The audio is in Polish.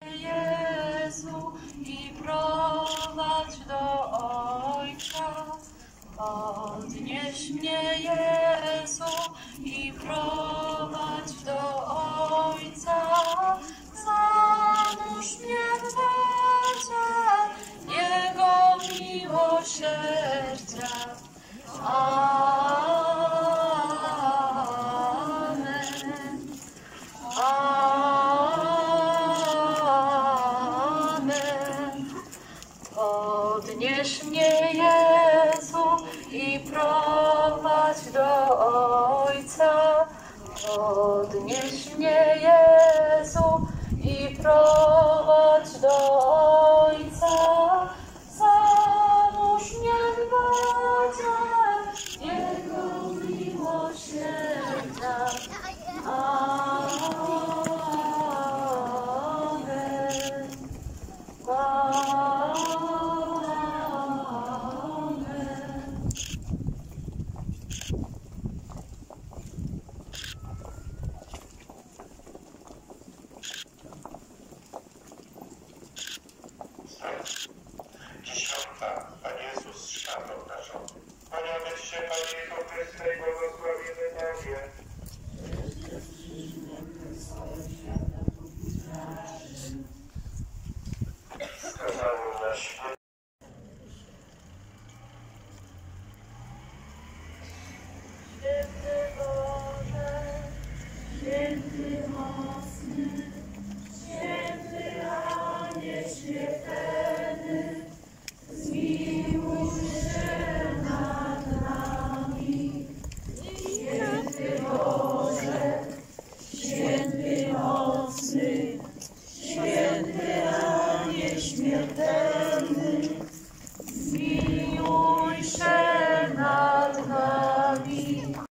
Jezu, i prowadź do Ojca. Podnieś mnie, Jezu, i prowadź do Ojca. Zanurz mnie w wodzie Jego miłosierdzia. Amen. Amen. Podnieś mnie, Jezu, i prowadź do Ojca. Podnieś mnie, Jezu, i prowadź do Ojca. Zanurz mnie w wodzie Jego miłosierdzia. Amen. Amen. Dziesiąta. Pan Jezus świat obdarzony. Kłaniamy Cię, Panie Jezu Chryste, i błogosławimy Tobie. Skazały na śmierć. Święty Boże, święty mocny, święty Anie śmiertelny, zmiłuj się nad nami. Święty Boże, święty mocny, święty Anie śmiertelny,